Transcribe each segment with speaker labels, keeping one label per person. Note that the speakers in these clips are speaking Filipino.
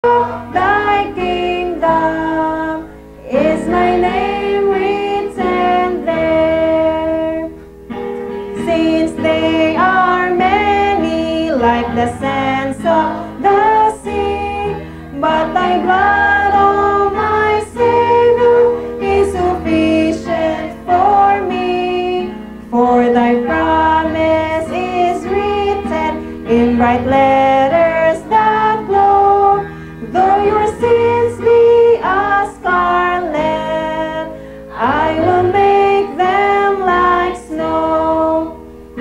Speaker 1: Thy kingdom is my name written there. Since they are many like the sands of the sea, but thy blood, oh my Savior, is sufficient for me. For thy promise is written in bright letters that glow. Though your sins be as scarlet, I will make them like snow.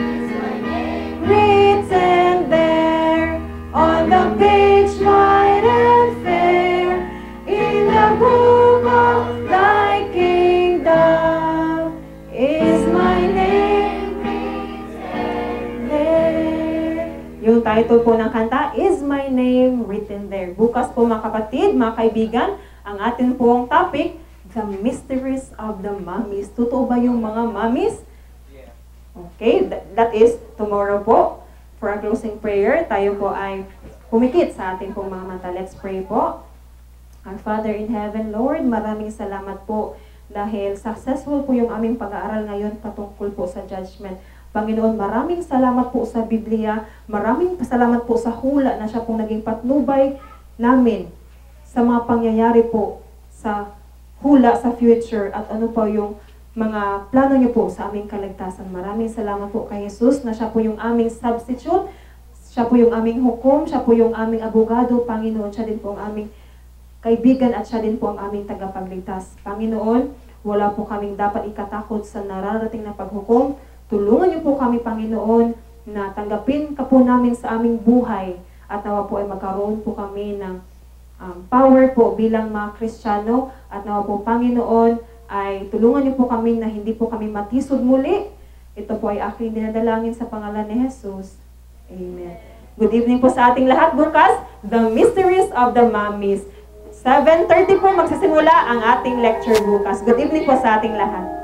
Speaker 1: Written there on the page white and fair, in the book of thy kingdom is my name written there. Yung title po ng kanta, Is My Name Written There. Bukas po mga kapatid, mga kaibigan, ang atin pong topic, The Mysteries of the Mummies. Totoo ba yung mga mummies? Okay, that is tomorrow po. For our closing prayer, tayo po ay pumikit sa ating pong mga mata. Let's pray po. Our Father in Heaven, Lord, maraming salamat po dahil successful po yung aming pag-aaral ngayon patungkol po sa judgment. Panginoon, maraming salamat po sa Biblia, maraming salamat po sa hula na siya pong naging patnubay namin sa mga pangyayari po sa hula sa future at ano po yung mga plano niyo po sa aming kaligtasan. Maraming salamat po kay Jesus na siya po yung aming substitute, siya po yung aming hukom, siya po yung aming abogado, Panginoon, siya din po ang aming kaibigan at siya din po ang aming tagapagligtas. Panginoon, wala po kaming dapat ikatakot sa nararating na paghukom. Tulungan niyo po kami, Panginoon, na tanggapin ka po namin sa aming buhay at nawa po ay magkaroon po kami ng power po bilang mga Kristiyano at nawa po, Panginoon, ay tulungan niyo po kami na hindi po kami matisod muli. Ito po ay aking dinadalangin sa pangalan ni Jesus. Amen. Good evening po sa ating lahat. Bukas, The Mysteries of the Mummies. 7:30 po magsisimula ang ating lecture bukas. Good evening po sa ating lahat.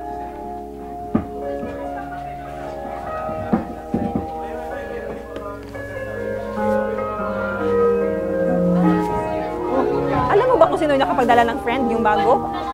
Speaker 1: Alam mo ba kung sino yung nakapagdala ng friend, yung bago?